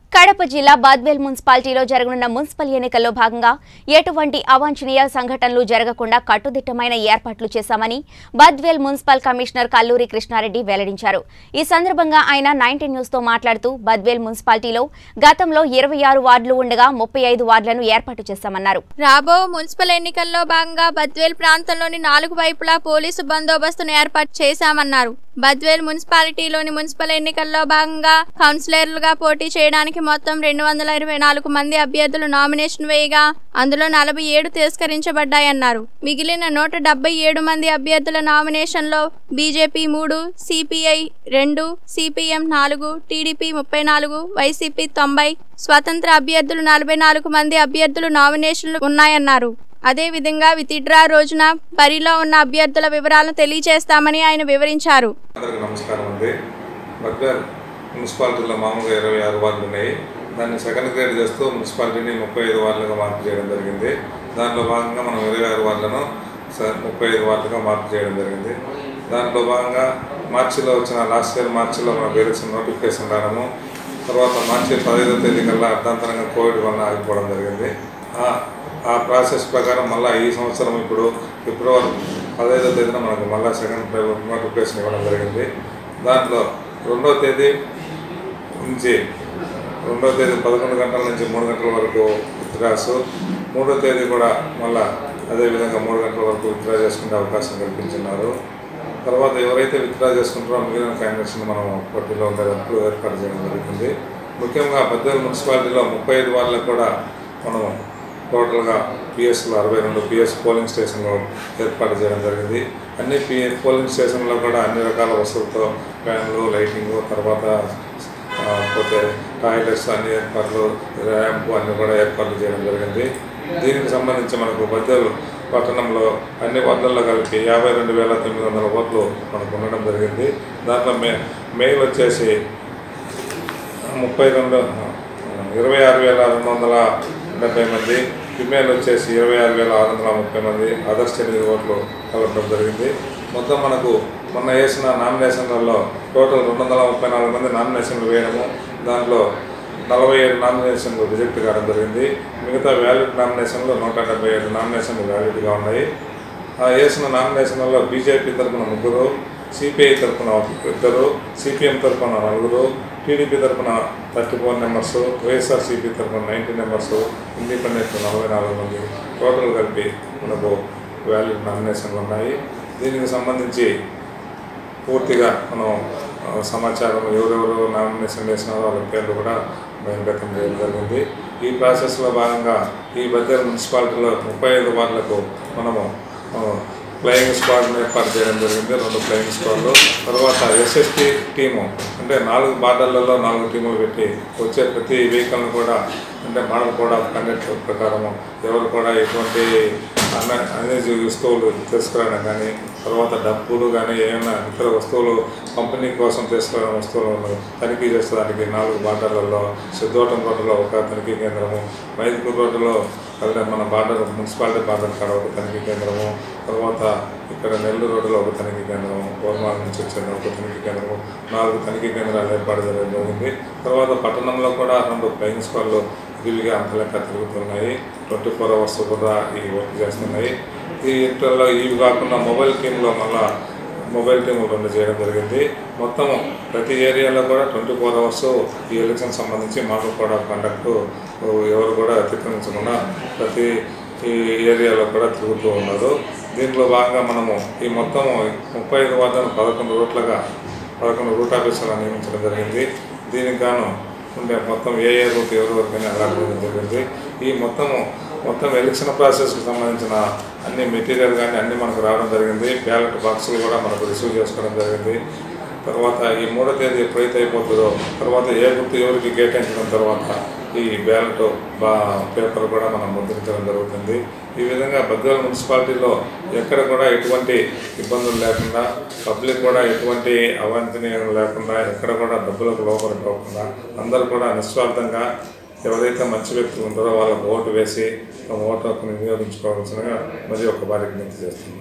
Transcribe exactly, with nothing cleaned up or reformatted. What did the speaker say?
కడప జిల్లా బద్వేల్ మున్సిపాలిటీలో జరగనున్న మున్సిపల్ ఎన్నికల్లో భాగంగా ఎటువంటి అవాంఛనీయ సంఘటనలు జరగకుండా కట్టుదిట్టమైన ఏర్పాట్లు చేశామని బద్వేల్ మున్సిపల్ కమిషనర్ కల్లూరి కృష్ణారెడ్డి వెల్లడించారు. ఈ సందర్భంగా ఆయన నైన్టీన్ న్యూస్ తో మాట్లాడుతూ బద్వేల్ మున్సిపాలిటీలో గతంలో ఇరవై ఆరు వార్డులు ఉండగా ముప్పై ఐదు వార్డులను ఏర్పాటు చేశామన్నారు. రాబో మున్సిపల్ ఎన్నికల్లో భాగంగా బద్వేల్ ప్రాంతంలోని నాలుగు వైపులా పోలీసు బందోబస్తును ఏర్పాటు చేశామన్నారు. బద్వేల్ మున్సిపాలిటీలోని మున్సిపల్ ఎన్నికల్లో భాగంగా కౌన్సిలర్లుగా పోటీ చేయడానికి మొత్తం రెండు వందల ఇరవై నాలుగు మంది అభ్యర్థులు నామినేషన్ వేయగా అందులో నలభై ఏడు తిరస్కరించబడ్డాయన్నారు. మిగిలిన నూట డెబ్బై ఏడు మంది అభ్యర్థుల నామినేషన్లో బీజేపీ మూడు, సిపిఐ రెండు, సిపిఎం నాలుగు, టీడీపీ ముప్పై నాలుగు, వైసీపీ తొంభై, స్వతంత్ర అభ్యర్థులు నలభై నాలుగు మంది అభ్యర్థులు నామినేషన్లు ఉన్నాయన్నారు. అదే విధంగా విత్డ్రా రోజున బరిలో ఉన్న అభ్యర్థుల వివరాలను తెలియజేస్తామని ఆయన వివరించారు. అందరికీ నమస్కారం అండి. బద్వేల్ మున్సిపాలిటీలో మామూలుగా ఇరవై ఆరు వార్డులు ఉన్నాయి. దాన్ని సెకండ్ గ్రేడ్ చేస్తూ మున్సిపాలిటీని ముప్పై ఐదు వార్డులుగా మార్పు చేయడం జరిగింది. దాంట్లో భాగంగా మనం ఇరవై ఆరు వార్డులను ముప్పై ఐదు వార్డులుగా మార్పు చేయడం జరిగింది. దాంట్లో భాగంగా మార్చిలో వచ్చిన లాస్ట్ ఇయర్ మార్చిలో మనకు ఎలక్షన్ నోటిఫికేషన్ రావడము, తర్వాత మార్చి పదహైదో తేదీ కల్లా అర్ధాంతరంగా కోవిడ్ వల్ల ఆగిపోవడం జరిగింది. ఆ ప్రాసెస్ ప్రకారం మళ్ళీ ఈ సంవత్సరం ఇప్పుడు ఫిబ్రవరి పదహైదో తేదీన మనకు మళ్ళీ సెకండ్ నోటిఫికేషన్ ఇవ్వడం జరిగింది. దాంట్లో రెండో తేదీ నుంచి రెండో తేదీ పదకొండు గంటల నుంచి మూడు గంటల వరకు విత్డ్రాస్, మూడో తేదీ కూడా మళ్ళీ అదేవిధంగా మూడు గంటల వరకు విత్డ్రా చేసుకునే అవకాశం కల్పించున్నారు. తర్వాత ఎవరైతే విత్డ్రా చేసుకుంటారో మిగిలిన క్యాండిడేట్స్ని మనం పోటీలో ఉండేటప్పుడు ఏర్పాటు చేయడం జరుగుతుంది. ముఖ్యంగా బద్వేల్ మున్సిపాలిటీలో ముప్పై ఐదు వాళ్ళకు కూడా మనం టోటల్గా పిఎస్లో అరవై రెండు పిఎస్ పోలింగ్ స్టేషన్లు ఏర్పాటు చేయడం జరిగింది. అన్ని పి పోలింగ్ స్టేషన్లో కూడా అన్ని రకాల వస్తువులతో ఫ్యాన్లు, లైటింగు, తర్వాత పోతే టాయిలెట్స్ అన్ని ఏర్పాట్లు, ర్యాంపు అన్నీ కూడా ఏర్పాట్లు చేయడం జరిగింది. దీనికి సంబంధించి మనకు బద్వేల్ పట్టణంలో అన్ని వార్డుల్లో కలిపి యాభై రెండు వేల తొమ్మిది వందల ఓట్లు మనకు ఉండడం జరిగింది. దాంట్లో మే మెయిల్ వచ్చేసి ముప్పై రెండు ఇరవై ఆరు వేల రెండు వందల డెబ్బై మంది, ఫిమేల్ వచ్చేసి ఇరవై ఆరు వేల ఆరు వందల ముప్పై మంది, అదర్స్ ఎనిమిది ఓట్లు కలపడం జరిగింది. మొత్తం మనకు మొన్న వేసిన నామినేషన్లలో టోటల్ రెండు వందల ముప్పై నాలుగు మంది నామినేషన్లు వేయడము, దాంట్లో నలభై ఏడు నామినేషన్లు రిజెక్ట్ కావడం జరిగింది. మిగతా వ్యాలిడ్ నామినేషన్లు నూట డెబ్బై ఏడు నామినేషన్లు వ్యాలిడ్గా ఉన్నాయి. ఆ వేసిన నామినేషన్లలో బీజేపీ తరఫున ముగ్గురు, సిపిఐ తరఫున ఇద్దరు, సిపిఎం తరఫున నలుగురు, టీడీపీ తరఫున థర్టీ ఫోర్ మెంబర్స్, వైఎస్ఆర్సీపీ తరఫున నైంటీ మెంబర్స్, ఇండిపెండెంట్ నలభై నాలుగు మంది, టోటల్ కలిపి మనకు వ్యాలిడ్ నామినేషన్లు ఉన్నాయి. దీనికి సంబంధించి పూర్తిగా మనం సమాచారం ఎవరెవరు నామినేషన్ వేసినారో వాళ్ళ పేర్లు కూడా బహిర్గతం చేయడం జరిగింది. ఈ ప్రాసెస్లో భాగంగా ఈ బద్వేల్ మున్సిపాలిటీలో ముప్పై ఐదు వార్డులకు మనము ఫ్లయింగ్ స్క్వాడ్ను ఏర్పాటు చేయడం జరిగింది, రెండు ఫ్లయింగ్ స్క్వాడ్లు. తర్వాత ఎస్ఎస్టీ టీము అంటే నాలుగు బార్డర్లలో నాలుగు టీములు పెట్టి వచ్చే ప్రతి వెహికల్ను కూడా అంటే మోడల్ కోడ్ ఆఫ్ కండక్ట్ ప్రకారము ఎవరు కూడా ఎటువంటి అన్న అనేది వస్తువులు తీసుకురావడం కానీ, తర్వాత డబ్బులు కానీ ఏమైనా ఇతర వస్తువులు కంపెనీ కోసం తీసుకురావడం వస్తువులను తనిఖీ చేసేదానికి నాలుగు బార్డర్లలో సిద్ధోటం రోడ్డులో ఒక తనిఖీ కేంద్రము, మైదుకూరు రోడ్డులో మన బార్డర్ మున్సిపాలిటీ బార్డర్ కాడ ఒక తనిఖీ కేంద్రము, తర్వాత ఇక్కడ నెల్లూరు రోడ్డులో ఒక తనిఖీ కేంద్రము, కోర్మాల నుంచి వచ్చే ఒక తనిఖీ కేంద్రము, నాలుగు తనిఖీ కేంద్రాలు ఏర్పాటు చేయడం జరిగింది. తర్వాత పట్టణంలో కూడా రెండు ఫ్లయింగ్ స్క్వాడ్లు విరివిగా అంతలెక్క తిరుగుతున్నాయి, ట్వంటీ ఫోర్ అవర్స్ కూడా ఈ వర్క్ చేస్తున్నాయి. ఈ ఇంట్లో ఇవి కాకుండా మొబైల్ టీంలో మళ్ళీ మొబైల్ టీం రెండు చేయడం జరిగింది. మొత్తము ప్రతి ఏరియాలో కూడా ట్వంటీ ఫోర్ అవర్స్ ఈ ఎలక్షన్ సంబంధించి మోడల్ కోడ్ ఆఫ్ కండక్ట్ ఎవరు కూడా అతిక్రమించకుండా ప్రతి ఈ ఏరియాలో కూడా తిరుగుతూ ఉన్నారు. దీంట్లో భాగంగా మనము ఈ మొత్తము ముప్పై ఐదు వార్డులను పదకొండు రూట్లుగా పదకొండు రూట్ ఆఫీసర్లు నియమించడం జరిగింది. దీనికి గాను ఉండే మొత్తం ఏ ఏ రూట్ ఎవరివరకైనా అలాట్ చేయడం జరిగింది. ఈ మొత్తము మొత్తం ఎలక్షన్ ప్రాసెస్కి సంబంధించిన అన్ని మెటీరియల్ కానీ అన్నీ మనకు రావడం జరిగింది. బ్యాలెట్ బాక్సులు కూడా మనకు రిసీవ్ చేసుకోవడం జరిగింది. తర్వాత ఈ మూడో తేదీ ఎప్పుడైతే అయిపోతుందో తర్వాత ఏ గుర్తు ఎవరికి కేటాయించడం తర్వాత ఈ బ్యాలెట్ బా పేపర్ కూడా మనం ముద్రించడం జరుగుతుంది. ఈ విధంగా బద్వేల్ మున్సిపాలిటీలో ఎక్కడ కూడా ఎటువంటి ఇబ్బందులు లేకుండా, పబ్లిక్ కూడా ఎటువంటి అవాంఛనీయం లేకుండా, ఎక్కడ కూడా డబ్బులకు లోపలిపోకుండా అందరూ కూడా నిస్వార్థంగా ఎవరైతే మంచి వ్యక్తులు ఉంటారో వాళ్ళకు ఓటు వేసి ఓటు హక్కును వినియోగించుకోవాల్సిందిగా మరి ఒక వారికి విజ్ఞప్తి చేస్తుంది.